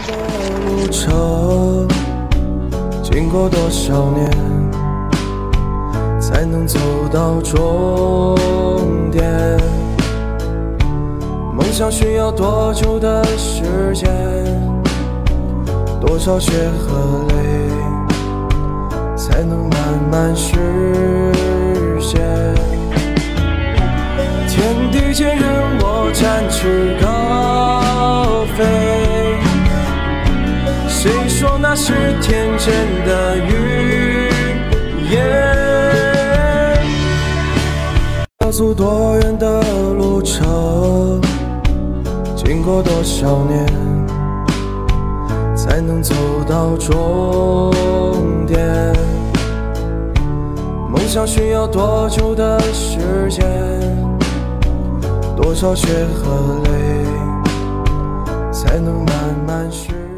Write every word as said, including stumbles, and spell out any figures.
路程经过多少年，才能走到终点？梦想需要多久的时间？多少血和泪，才能慢慢实现？天地间任我展翅高飞，谁说那是天真的语言？要走多远的路程，经过多少年，才能走到终点？梦想需要多久的时间？多少血和泪，才能慢慢实现？